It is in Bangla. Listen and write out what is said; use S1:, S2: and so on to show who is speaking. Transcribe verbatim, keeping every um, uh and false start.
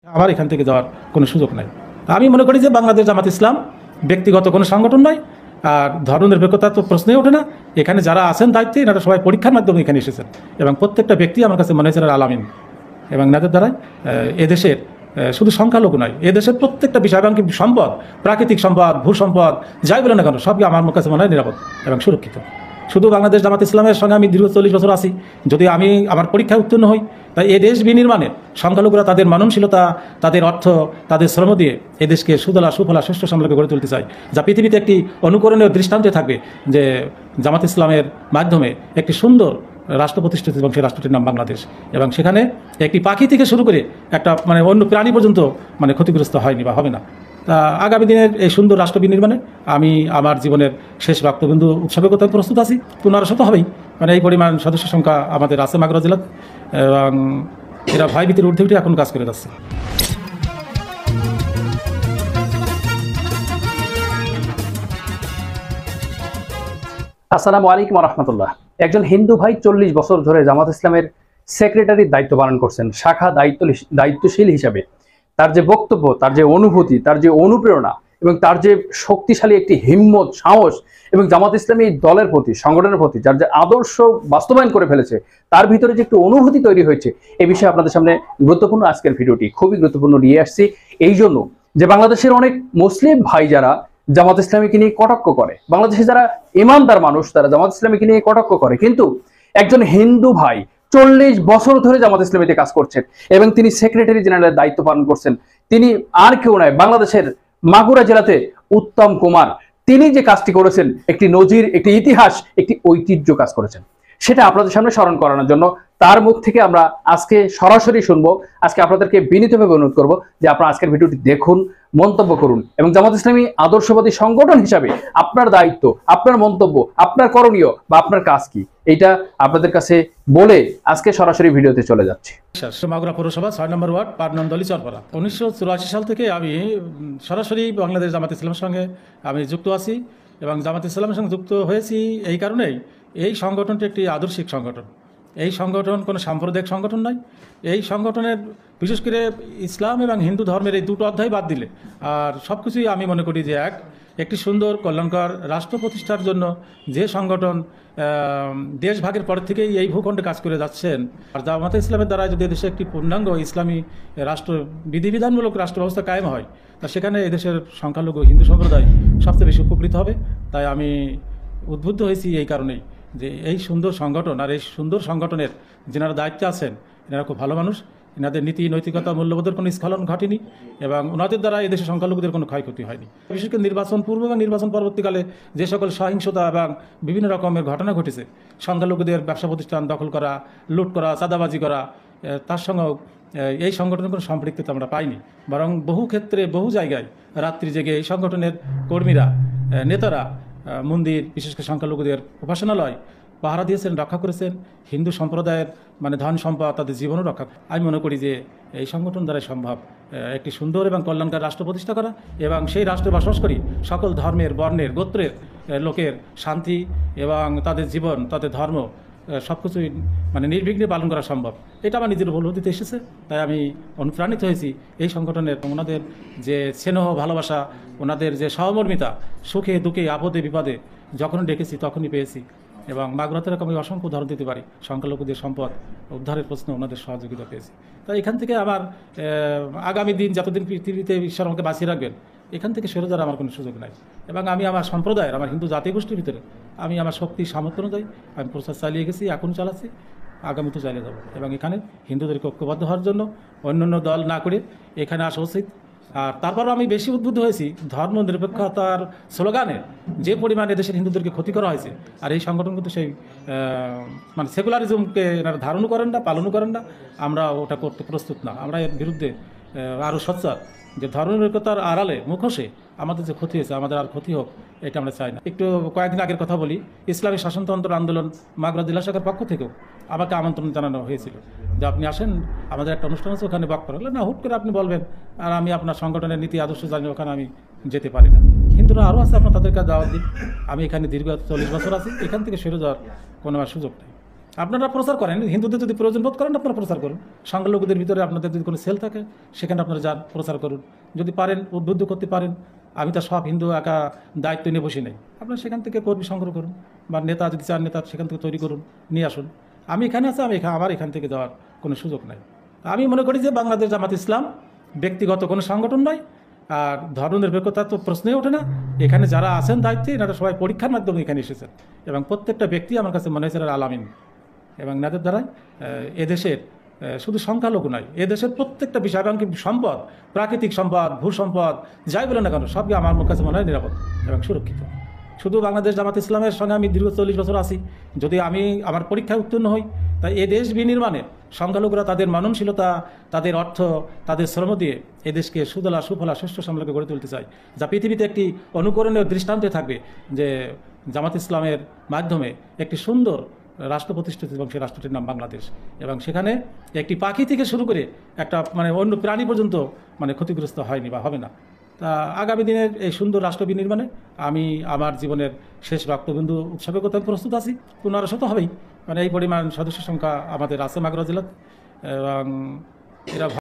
S1: আমার এখান থেকে যাওয়ার কোনো সুযোগ নাই। আমি মনে করি যে বাংলাদেশ জামাত ইসলাম ব্যক্তিগত কোনো সংগঠন নয়, আর ধর্মনিরপেক্ষতা তো প্রশ্নই ওঠে না। এখানে যারা আছেন দায়িত্বে এনারা সবাই পরীক্ষার মাধ্যমে এখানে এসেছেন, এবং প্রত্যেকটা ব্যক্তি আমার কাছে মনে হয়েছে আলামিন, এবং এনাদের দ্বারা এদেশের শুধু সংখ্যালঘু নয়, এদেশের প্রত্যেকটা বিষয় এবং সম্পদ, প্রাকৃতিক সম্পদ, ভূ সম্পদ, যাই বলে না কেন, সবই আমার কাছে মনে হয় নিরাপদ এবং সুরক্ষিত। শুধু বাংলাদেশ জামাত ইসলামের সঙ্গে আমি দীর্ঘ চল্লিশ বছর আছি, যদি আমি আমার পরীক্ষায় উত্তীর্ণ হই, তাই এ দেশ বিনির্মাণে সংখ্যালঘুরা তাদের মননশীলতা, তাদের অর্থ, তাদের শ্রম দিয়ে এদেশকে সুদলা সুফলা সুষ্ঠ সাম্রাজ্য গড়ে তুলতে চাই, যা পৃথিবীতে একটি অনুকরণীয় দৃষ্টান্তে থাকবে যে জামাত ইসলামের মাধ্যমে একটি সুন্দর রাষ্ট্র প্রতিষ্ঠিত, এবং সেই রাষ্ট্রটির নাম বাংলাদেশ, এবং সেখানে একটি পাখি থেকে শুরু করে একটা মানে অন্য প্রাণী পর্যন্ত মানে ক্ষতিগ্রস্ত হয়নি বা হবে না। তা আগামী দিনের এই সুন্দর রাষ্ট্র বিনির্মাণে আমি আমার জীবনের শেষ রক্তবিন্দু উৎসর্গ করতে প্রস্তুত আছি। পুনরাশত হবেই, মানে এই পরিমাণ সদস্য সংখ্যা আমাদের আছে মাগুরা জেলাত, এবং এরা ভয়ভীতির ঊর্ধ্বে উঠে এখন কাজ করে যাচ্ছে।
S2: আসসালামু আলাইকুম রহমতুল্লাহ। একজন হিন্দু ভাই চল্লিশ বছর ধরে জামাত ইসলামের সেক্রেটারির দায়িত্ব পালন করছেন, শাখা দায়িত্ব দায়িত্বশীল হিসাবে। তার যে বক্তব্য, তার যে অনুভূতি, তার যে অনুপ্রেরণা এবং তার যে শক্তিশালী একটি হিম্মত, সাহস এবং জামাত ইসলামী দলের প্রতি, সংগঠনের প্রতি যার যে আদর্শ বাস্তবায়ন করে ফেলেছে, তার ভিতরে যে একটু অনুভূতি তৈরি হয়েছে, এই বিষয়ে আপনাদের সামনে গুরুত্বপূর্ণ আজকের ভিডিওটি খুবই গুরুত্বপূর্ণ নিয়ে আসছি। এই জন্য যে বাংলাদেশের অনেক মুসলিম ভাই যারা জামাত ইসলামীকে নিয়ে কটাক্ষ করে, বাংলাদেশে যারা ইমানদার মানুষ তারা জামাত ইসলামীকে নিয়ে কটাক্ষ করে, কিন্তু একজন হিন্দু ভাই চল্লিশ বছর ধরে জামাত ইসলামীতে কাজ করছেন এবং তিনি সেক্রেটারি জেনারেলের দায়িত্ব পালন করছেন। তিনি আর কেউ নয়, বাংলাদেশের মাগুরা জেলাতে উত্তম কুমার। তিনি যে কাজটি করেছেন, একটি নজির, একটি ইতিহাস, একটি ঐতিহ্য কাজ করেছেন, সেটা আপনাদের সামনে স্মরণ করানোর জন্য তার মুখ থেকে আমরা আজকে সরাসরি শুনবো। আজকে আপনাদেরকে বিনীতভাবে অনুরোধ করবো যে আপনারা আজকের ভিডিওটি দেখুন, মন্তব্য করুন, এবং জামাত ইসলামী আদর্শবাদী সংগঠন হিসাবে আপনার দায়িত্ব, আপনার মন্তব্য, আপনার করণীয় বা আপনার কাজ কি, এইটা আপনাদের কাছে বলে আজকে সরাসরি ভিডিওতে চলে যাচ্ছে।
S1: মাগুরা পৌরসভা ছয় নম্বর ওয়ার্ড, পাটনন্দলি চরপাড়া। উনিশশো চুরাশি সাল থেকে আমি সরাসরি বাংলাদেশ জামাত ইসলামের সঙ্গে আমি যুক্ত আছি, এবং জামাত ইসলামের সঙ্গে যুক্ত হয়েছি এই কারণেই, এই সংগঠনটি একটি আদর্শিক সংগঠন। এই সংগঠন কোনো সাম্প্রদায়িক সংগঠন নয়। এই সংগঠনের বিশেষ করে ইসলাম এবং হিন্দু ধর্মের এই দুটো অধ্যায় বাদ দিলে আর সব কিছুই আমি মনে করি যে এক একটি সুন্দর কল্যাণকর রাষ্ট্র প্রতিষ্ঠার জন্য যে সংগঠন দেশ ভাগের পর থেকেই এই ভূখণ্ডে কাজ করে যাচ্ছেন, আর জামাতে ইসলামের দ্বারা যদি দেশে একটি পূর্ণাঙ্গ ইসলামী রাষ্ট্র বিধিবিধানমূলক রাষ্ট্র ব্যবস্থা কায়েম হয়, তা সেখানে এদেশের সংখ্যালঘু হিন্দু সম্প্রদায় সবচেয়ে বেশি উপকৃত হবে। তাই আমি উদ্বুদ্ধ হয়েছি এই কারণেই যে এই সুন্দর সংগঠন আর এই সুন্দর সংগঠনের যেনারা দায়িত্বে আছেন, এনারা খুব ভালো মানুষ, এনাদের নীতি নৈতিকতা মূল্যবোধের কোনো স্খলন ঘটেনি, এবং ওনাদের দ্বারা এদেশের সংখ্যালঘুদের কোনো ক্ষয়ক্ষতি হয়নি। বিশেষ করে নির্বাচন পূর্ব এবং নির্বাচন পরবর্তীকালে যে সকল সহিংসতা এবং বিভিন্ন রকমের ঘটনা ঘটেছে, সংখ্যালঘুদের ব্যবসা প্রতিষ্ঠান দখল করা, লুট করা, চাঁদাবাজি করা, তার সঙ্গেও এই সংগঠনের কোনো সম্পৃক্ততা আমরা পাইনি। বরং বহু ক্ষেত্রে বহু জায়গায় রাত্রি জেগে এই সংগঠনের কর্মীরা, নেতারা মন্দির, বিশেষ করে সংখ্যালঘুদের উপাসনালয় পাহারা দিয়েছেন, রক্ষা করেছেন, হিন্দু সম্প্রদায়ের মানে ধন সম্পদ, তাদের জীবনও রক্ষা। আমি মনে করি যে এই সংগঠন দ্বারাই সম্ভব একটি সুন্দর এবং কল্যাণকর রাষ্ট্র প্রতিষ্ঠা করা, এবং সেই রাষ্ট্রে বসবাস করি সকল ধর্মের, বর্ণের, গোত্রের লোকের শান্তি এবং তাদের জীবন, তাদের ধর্ম সব কিছুই মানে নির্বিঘ্নে পালন করা সম্ভব। এটা আমার নিজের উপলব্ধিতে এসেছে, তাই আমি অনুপ্রাণিত হয়েছি এই সংগঠনের। ওনাদের যে স্নেহ, ভালোবাসা, ওনাদের যে সহমর্মিতা, সুখে দুঃখে, আপদে বিপদে যখন ডেকেছি তখনই পেয়েছি, এবং মাগুরাতে এরকম আমি অসংখ্য উদাহরণ দিতে পারি। সংখ্যালঘুদের সম্পদ উদ্ধারের প্রশ্নে ওনাদের সহযোগিতা পেয়েছি। তাই এখান থেকে আমার আগামী দিন যতদিন পৃথিবীতে ঈশ্বর আমাকে বাঁচিয়ে রাখবেন, এখান থেকে সরে যাওয়ার আমার কোনো সুযোগ নাই, এবং আমি আমার সম্প্রদায়ের, আমার হিন্দু জাতীয় গোষ্ঠীর ভিতরে আমি আমার শক্তি সামর্থ্য অনুযায়ী আমি প্রচার চালিয়ে গেছি, এখন চালাচ্ছি, আগামীতে চালিয়ে যাবো। এবং এখানে হিন্দুদেরকে ঐক্যবদ্ধ হওয়ার জন্য অন্য অন্য দল না করে এখানে আসা উচিত। আর তারপরও আমি বেশি উদ্বুদ্ধ হয়েছি ধর্ম নিরপেক্ষতার স্লোগানে যে পরিমাণে দেশের হিন্দুদেরকে ক্ষতি করা হয়েছে, আর এই সংগঠন কিন্তু সেই মানে সেকুলারিজমকে এনারা ধারণও করেন না, পালনও করেন না। আমরা ওটা করতে প্রস্তুত না। আমরা এর বিরুদ্ধে আরও সোচ্চার যে ধর্মনিরপেক্ষতার আড়ালে, মুখোশে আমাদের যে ক্ষতি হয়েছে, আমাদের আর ক্ষতি হোক, এটা আমরা চাই না। একটু কয়েকদিন আগের কথা বলি, ইসলামী শাসনতন্ত্র আন্দোলন মাগুরা জেলা শাখার পক্ষ থেকেও আমাকে আমন্ত্রণ জানানো হয়েছিল যে আপনি আসেন, আমাদের একটা অনুষ্ঠান আছে, ওখানে বক্তব্য হলে না হুট করে আপনি বলবেন, আর আমি আপনার সংগঠনের নীতি আদর্শ জানি, ওখানে আমি যেতে পারি না। হিন্দুরা আরও আছে, আপনার তাদের কাছে দাওয়াত দিই। আমি এখানে দীর্ঘ চল্লিশ বছর আছি, এখান থেকে সরে যাওয়ার কোনো আমার সুযোগ নেই। আপনারা প্রচার করেন, হিন্দুদের যদি প্রয়োজন বোধ করেন আপনারা প্রচার করুন, সংখ্যালঘুদের ভিতরে আপনাদের যদি কোনো সেল থাকে সেখানে আপনারা যান, প্রচার করুন, যদি পারেন উদ্বুদ্ধ করতে পারেন। আমি তো সব হিন্দু একা দায়িত্ব নিয়ে বসে নেই, আপনারা সেখান থেকে কর্মী সংগ্রহ করুন, বা নেতা যদি চান নেতা সেখান থেকে তৈরি করুন, নিয়ে আসুন। আমি এখানে আছি, আমি এখানে আমার এখান থেকে যাওয়ার কোনো সুযোগ নাই। আমি মনে করি যে বাংলাদেশ জামাত ইসলাম ব্যক্তিগত কোনো সংগঠন নয়, আর ধর্মনিরপেক্ষতা তো প্রশ্নই ওঠে না। এখানে যারা আছেন দায়িত্বে এনারা সবাই পরীক্ষার মাধ্যমে এখানে এসেছেন, এবং প্রত্যেকটা ব্যক্তি আমার কাছে মনে হয়েছে এরা আলামিন, এবং এনাদের দ্বারাই এদেশের শুধু সংখ্যালঘু নয়, এদেশের প্রত্যেকটা বিষয় এবং সম্পদ, প্রাকৃতিক সম্পদ, ভূ সম্পদ, যাই বলে না কেন সবই আমার কাছে মনে হয় নিরাপদ এবং সুরক্ষিত। শুধু বাংলাদেশ জামাত ইসলামের সঙ্গে আমি দীর্ঘ চল্লিশ বছর আছি, যদি আমি আমার পরীক্ষায় উত্তীর্ণ হই, তাই এ দেশ বিনির্মাণে সংখ্যালঘুরা তাদের মননশীলতা, তাদের অর্থ, তাদের শ্রম দিয়ে এদেশকে সুদলা সুফলা সুষ্ঠু সামলাকে গড়ে তুলতে চাই, যা পৃথিবীতে একটি অনুকরণীয় দৃষ্টান্তে থাকবে যে জামাত ইসলামের মাধ্যমে একটি সুন্দর রাষ্ট্র প্রতিষ্ঠিত, এবং সেই রাষ্ট্রটির নাম বাংলাদেশ, এবং সেখানে একটি পাখি থেকে শুরু করে একটা মানে অন্য প্রাণী পর্যন্ত মানে ক্ষতিগ্রস্ত হয়নি বা হবে না। তা আগামী দিনের এই সুন্দর রাষ্ট্র বিনির্মাণে আমি আমার জীবনের শেষ রক্তবিন্দু উৎসর্গ করতে আমি প্রস্তুত আছি। পুনরাশত হবেই, মানে এই পরিমাণ সদস্য সংখ্যা আমাদের আছে মাগুরা জেলাতে, এবং এরা